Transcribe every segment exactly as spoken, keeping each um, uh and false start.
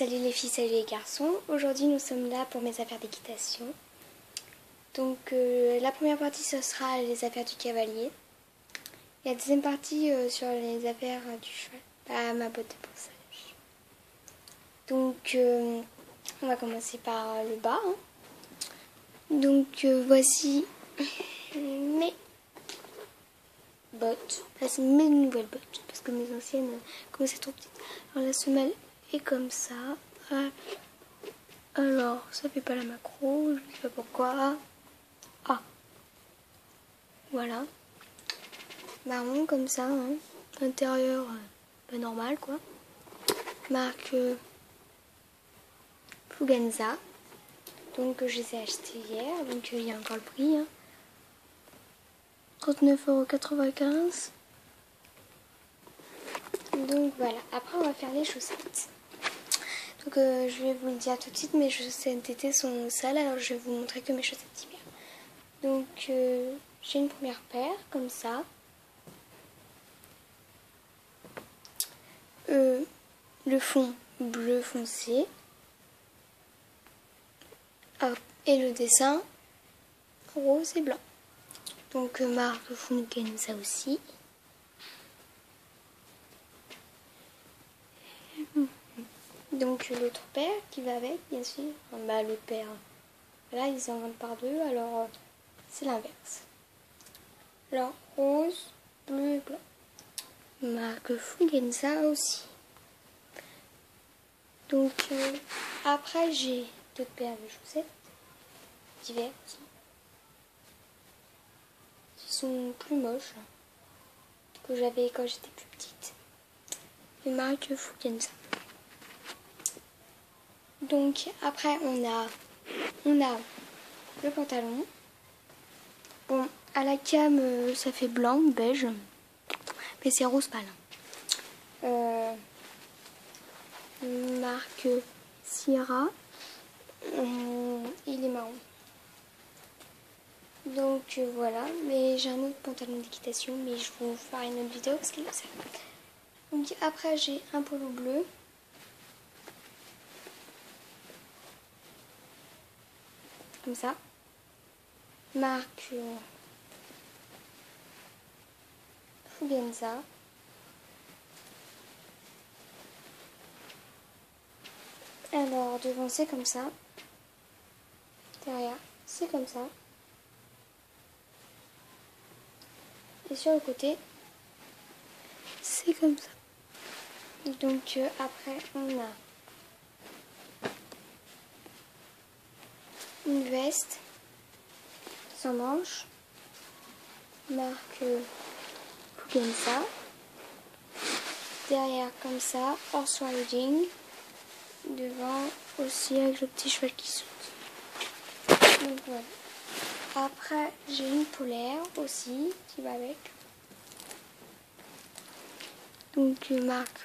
salut les filles, salut les garçons. Aujourd'hui nous sommes là pour mes affaires d'équitation. Donc euh, la première partie ce sera les affaires du cavalier. Et la deuxième partie euh, sur les affaires euh, du cheval, bah, ma botte de ponçage. Donc euh, on va commencer par euh, le bas. Hein. Donc euh, voici mes bottes. Là c'est mes nouvelles bottes parce que mes anciennes euh, commençaient trop petites. Alors la semelle est comme ça. Ah. Alors ça fait pas la macro, je ne sais pas pourquoi. Ah, voilà. Marron comme ça, hein. Intérieur euh, pas normal quoi. Marque euh, Fugenza. Donc je les ai achetés hier, donc il y a encore le prix. Hein. trente-neuf euros quatre-vingt-quinze. Donc voilà, après on va faire les chaussettes. Donc euh, je vais vous le dire tout de suite, mes chaussettes d'été sont sales, alors je vais vous montrer que mes chaussettes d'hiver. Donc euh, j'ai une première paire, comme ça. Euh, le fond bleu foncé. Hop, et le dessin rose et blanc. Donc euh, marque Fugenza aussi. Donc l'autre paire qui va avec, bien sûr. Bah, l'autre paire, là ils en vendent par deux, alors euh, c'est l'inverse. Alors rose, bleu et blanc. Marque Fugenza aussi. Donc euh, après j'ai d'autres paires de chaussettes d'hiver aussi. Qui sont plus moches que j'avais quand j'étais plus petite. Et marque Fugenza. Donc après on a on a le pantalon. Bon, à la cam ça fait blanc, beige, mais c'est rose pâle. Euh, marque Sierra. Euh, il est marron. Donc euh, voilà, mais j'ai un autre pantalon d'équitation, mais je vous ferai une autre vidéo parce qu'il est ça. Donc après j'ai un polo bleu. Comme ça. Marque euh, Fugenza. Alors devant c'est comme ça. Derrière c'est comme ça. Et sur le côté c'est comme ça. Donc euh, après on a une veste sans manches, marque Fugenza. Derrière comme ça, horse riding. Devant aussi avec le petit cheval qui saute. Donc voilà. Après j'ai une polaire aussi qui va avec. Donc marque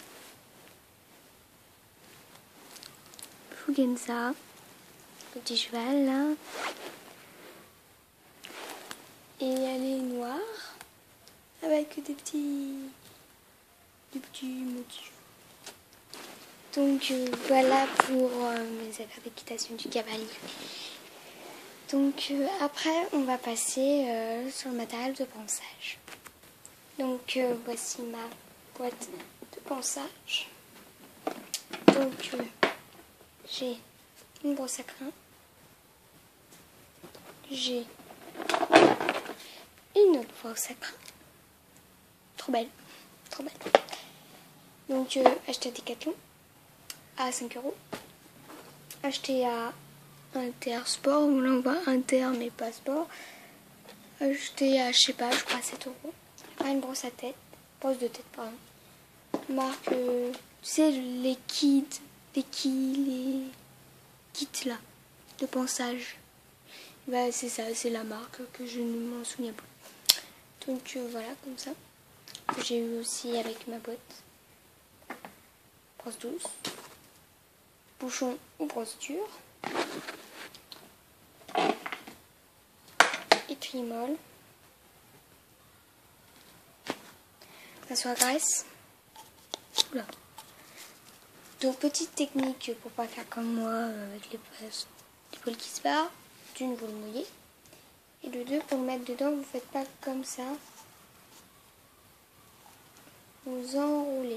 Fugenza. Le petit cheval là. Et elle est noire avec des petits des petits motifs. Donc euh, voilà pour euh, mes affaires d'équitation du cavalier. Donc euh, après on va passer euh, sur le matériel de ponçage. Donc euh, voici ma boîte de ponçage. Donc euh, j'ai une brosse à crin. J'ai une autre brosse à crin. Trop belle, trop belle. Donc euh, acheté à Decathlon à cinq euros. Acheté à Intersport, là on voit Inter mais pas Sport. Acheté à, je sais pas, je crois à sept euros. Après une brosse à tête, brosse de tête pardon. Marque, euh, tu sais les kits, les kits, les kits là, de ponçage. Bah c'est ça, c'est la marque que je ne m'en souviens plus. Donc euh, voilà, comme ça. J'ai eu aussi avec ma boîte. Brosse douce. Bouchon ou brosse dure. Et trimol. Pinceau à graisse. Oula. Donc petite technique pour pas faire comme moi euh, avec les poils, les poils qui se barrent. D'une, vous le mouillez. Et de deux, pour le mettre dedans, vous faites pas comme ça. Vous enroulez.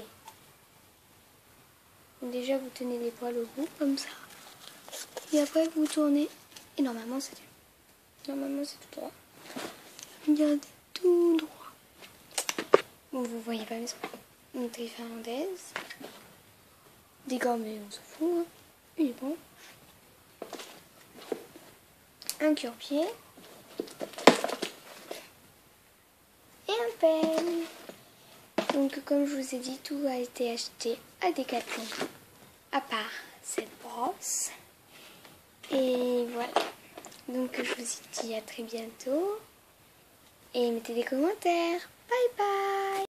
Donc déjà vous tenez les poils au bout comme ça. Et après vous tournez. Et normalement c'est normalement c'est tout droit. Regardez, tout droit. Bon, vous voyez pas mais c'est une tri finlandaise. Des gants mais on s'en fout. Hein. Il est bon. Un cure-pied. Et un peigne. Donc comme je vous ai dit, tout a été acheté à Decathlon. À part cette brosse. Et voilà. Donc je vous dis à très bientôt. Et mettez des commentaires. Bye bye.